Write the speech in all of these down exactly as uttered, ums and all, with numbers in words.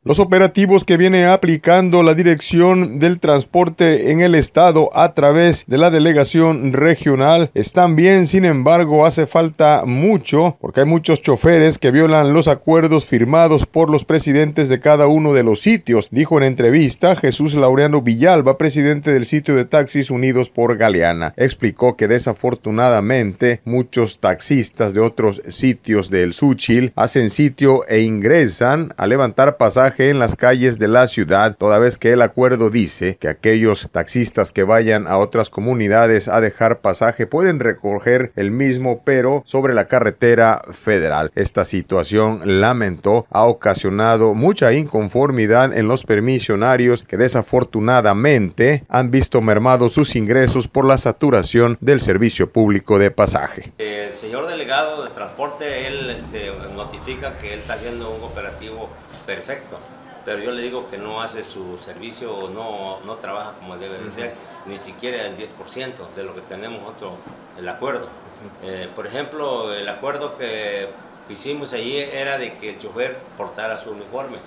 Los operativos que viene aplicando la Dirección del Transporte en el Estado a través de la delegación regional están bien, sin embargo, hace falta mucho porque hay muchos choferes que violan los acuerdos firmados por los presidentes de cada uno de los sitios, dijo en entrevista Jesús Laureano Villalba, presidente del sitio de taxis Unidos por Galeana. Explicó que desafortunadamente muchos taxistas de otros sitios del Xúchil hacen sitio e ingresan a levantar pasajes en las calles de la ciudad, toda vez que el acuerdo dice que aquellos taxistas que vayan a otras comunidades a dejar pasaje pueden recoger el mismo, pero sobre la carretera federal. Esta situación, lamentó, ha ocasionado mucha inconformidad en los permisionarios que desafortunadamente han visto mermados sus ingresos por la saturación del servicio público de pasaje. El señor delegado de transporte, él este, notifica que él está haciendo un operativo perfecto, pero yo le digo que no hace su servicio, no, no trabaja como debe de ser, uh-huh. ni siquiera el diez por ciento de lo que tenemos nosotros, el acuerdo. Uh-huh. eh, por ejemplo, el acuerdo que, que hicimos allí era de que el chofer portara su uniforme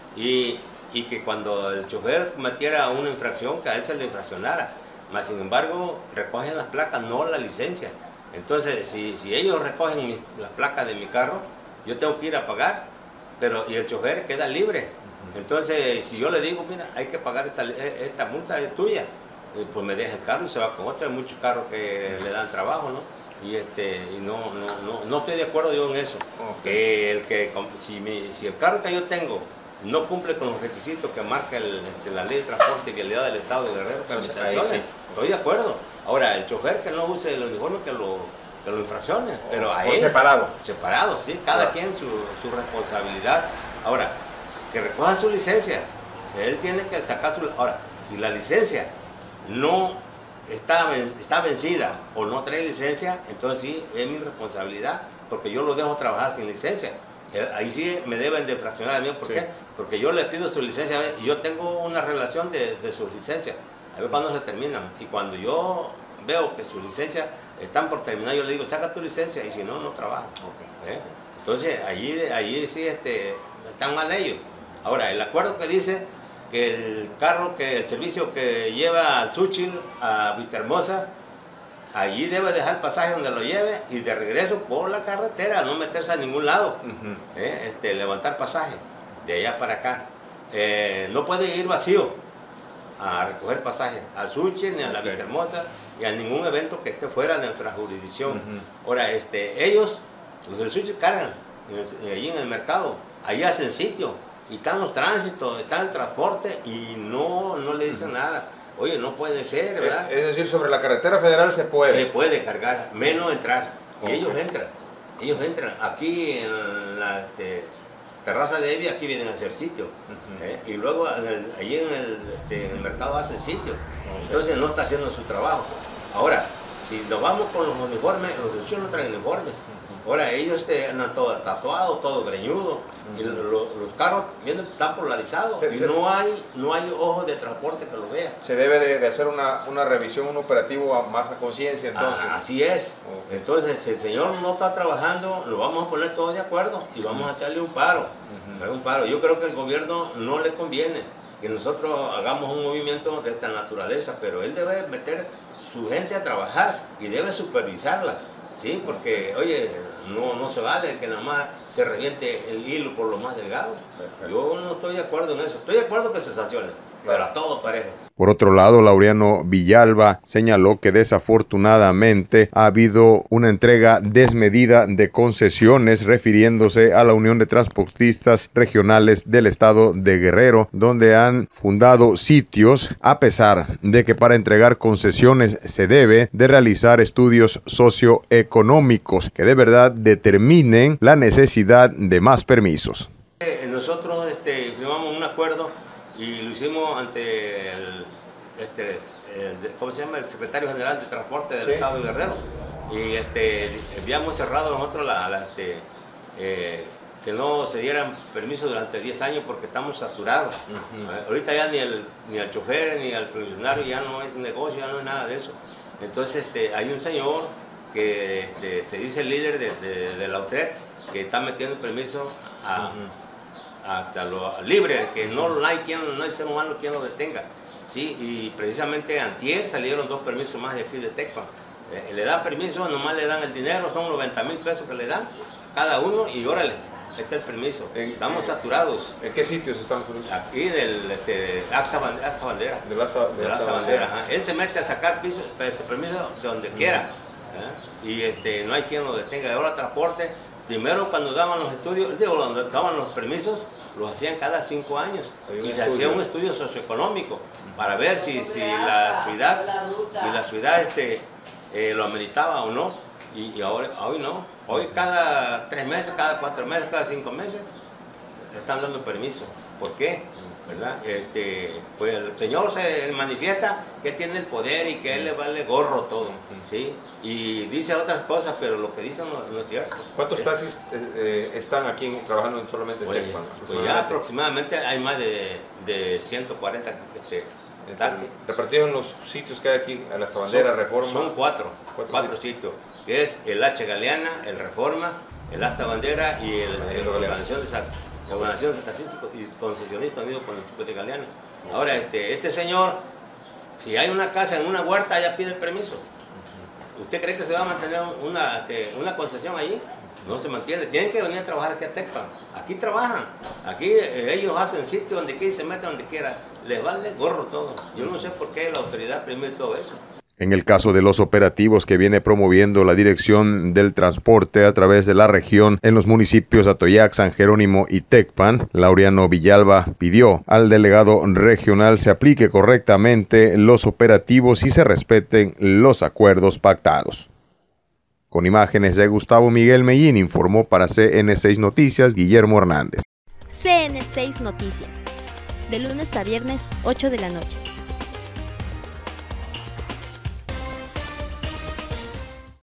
y, y que cuando el chofer cometiera una infracción, que a él se le infraccionara, mas sin embargo recogen las placas, no la licencia. Entonces, si, si ellos recogen mi, las placas de mi carro, yo tengo que ir a pagar, pero y el chofer queda libre. Entonces, si yo le digo, mira, hay que pagar esta, esta multa, es tuya, pues me deja el carro y se va con otro. Hay muchos carros que le dan trabajo, ¿no? Y, este, y no, no, no, no estoy de acuerdo yo en eso. Okay. Que el que, si, mi, si el carro que yo tengo no cumple con los requisitos que marca el, este, la ley de transporte y vialidad del Estado de Guerrero, que me sancione, sí. Estoy de acuerdo. Ahora, el chofer que no use el uniforme, que lo, que lo infraccione, pero a él, separado. Separado, sí, cada claro. quien su, su responsabilidad. Ahora, que recojan sus licencias, él tiene que sacar su... Ahora, si la licencia no está, está vencida o no trae licencia, entonces sí, es mi responsabilidad, porque yo lo dejo trabajar sin licencia. Ahí sí me deben de fraccionar a mí, ¿por sí. qué? Porque yo le pido su licencia y yo tengo una relación de, de su licencia, a ver cuándo se terminan. Y cuando yo veo que su licencia están por terminar, yo le digo, saca tu licencia, y si no, no trabaja. Okay. ¿Eh? Entonces, allí, allí sí este, están mal ellos. Ahora, el acuerdo que dice que el carro, que el servicio que lleva al Xúchil, a Vistahermosa, allí debe dejar el pasaje donde lo lleve y de regreso por la carretera, no meterse a ningún lado, uh-huh. ¿eh? este, levantar pasaje de allá para acá. Eh, no puede ir vacío a recoger pasaje al Xúchil ni a la okay. Vistahermosa y a ningún evento que esté fuera de nuestra jurisdicción. Uh-huh. Ahora, este, ellos, los del Xúchil, cargan en el, allí en el mercado, allí hacen sitio, y están los tránsitos, está el transporte y no, no le dicen uh-huh. nada. Oye, no puede ser, ¿verdad? Es decir, sobre la carretera federal se puede. Se puede cargar, menos entrar. Y okay. ellos entran, ellos entran. Aquí en la este, terraza de Evia, aquí vienen a hacer sitio. Uh-huh. ¿eh? Y luego en el, allí en el, este, en el mercado hacen sitio. Okay. Entonces no está haciendo su trabajo. Ahora, si nos vamos con los uniformes, los de Xúchil no traen uniformes. Ahora ellos este, andan todo tatuado, todo greñudo, uh-huh. y lo, lo, los carros vienen tan polarizados se, y se, no hay no hay ojos de transporte que lo vea. Se debe de, de hacer una, una revisión, un operativo a, más a conciencia entonces. Ah, así es. Okay. Entonces, si el señor no está trabajando, lo vamos a poner todos de acuerdo y vamos uh-huh. a hacerle un paro. Uh-huh. un paro. Yo creo que el gobierno no le conviene que nosotros hagamos un movimiento de esta naturaleza, pero él debe meter su gente a trabajar y debe supervisarla. Sí, porque, oye, no, no se vale que nada más se reviente el hilo por lo más delgado. Yo no estoy de acuerdo en eso. Estoy de acuerdo que se sancione, pero a todos parejo. Por otro lado, Laureano Villalba señaló que desafortunadamente ha habido una entrega desmedida de concesiones, refiriéndose a la Unión de Transportistas Regionales del Estado de Guerrero, donde han fundado sitios, a pesar de que para entregar concesiones se debe de realizar estudios socioeconómicos que de verdad determinen la necesidad de más permisos. Nosotros este, firmamos un acuerdo y lo hicimos ante el, este, el, ¿cómo se llama? El secretario general de Transporte del sí. Estado de Guerrero. Y este, habíamos cerrado nosotros la, la, este, eh, que no se dieran permisos durante diez años porque estamos saturados. Uh-huh. eh, ahorita ya ni el, ni el chofer ni el provisionario ya no es negocio, ya no es nada de eso. Entonces este, hay un señor que este, se dice el líder de, de, de la U T R E D que está metiendo permiso a... Uh-huh. hasta lo libre, que no hay quien, no hay ser humano quien lo detenga. Sí, y precisamente antier salieron dos permisos más de aquí de Tecpan. Eh, le dan permiso, nomás le dan el dinero, son noventa mil pesos que le dan a cada uno y órale, este es el permiso. En, Estamos eh, ¿saturados? ¿En qué sitios están? Aquí del este, Asta Bandera. Del Asta, del Asta Bandera. Bandera. Él se mete a sacar piso, este, permiso de donde uh-huh. quiera. ¿eh? Y este, no hay quien lo detenga. Ahora transporte, primero cuando daban los estudios, digo, cuando daban los permisos, los hacían cada cinco años. Y se hacía un estudio socioeconómico para ver si, si la ciudad, si la ciudad este, eh, lo ameritaba o no. Y, y ahora, hoy no. Hoy cada tres meses, cada cuatro meses, cada cinco meses están dando permiso. ¿Por qué? ¿Verdad? Este, pues el Señor se manifiesta que tiene el poder y que a Él le vale gorro todo, ¿sí? Y dice otras cosas, pero lo que dice no, no es cierto. ¿Cuántos taxis eh, están aquí trabajando solamente en pues, Tecpan? Pues ya aproximadamente hay más de, de ciento cuarenta este, taxis. Repartidos en los sitios que hay aquí, a la Asta Bandera, son, Reforma. Son cuatro, cuatro, cuatro sitios. sitios, que es el H. Galeana, el Reforma, el Asta Bandera y el, el, el Organización de Salud. Organización de taxistas y concesionistas unidos con el Chupete Galeana. Ahora, este, este señor, si hay una casa en una huerta, ya pide el permiso. ¿Usted cree que se va a mantener una, este, una concesión allí? No se mantiene. Tienen que venir a trabajar aquí a Tecpan. Aquí trabajan. Aquí eh, ellos hacen sitio donde quieren, se meten donde quieran. Les vale gorro todo. Yo no sé por qué la autoridad permite todo eso. En el caso de los operativos que viene promoviendo la Dirección del Transporte a través de la región en los municipios Atoyac, San Jerónimo y Tecpan, Laureano Villalba pidió al delegado regional se aplique correctamente los operativos y se respeten los acuerdos pactados. Con imágenes de Gustavo Miguel Mellín, informó para C N seis Noticias Guillermo Hernández. C N seis Noticias, de lunes a viernes, ocho de la noche.